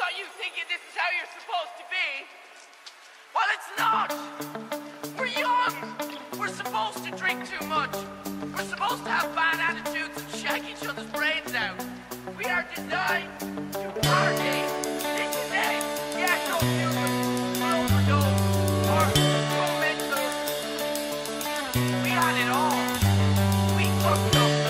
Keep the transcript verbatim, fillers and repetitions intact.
got you thinking this is how you're supposed to be. Well, it's not. We're young. We're supposed to drink too much. We're supposed to have bad attitudes and shake each other's brains out. We are designed to party. This is it. Yeah, no fumes, or overdose, or go mental. We had it all. We fucked up.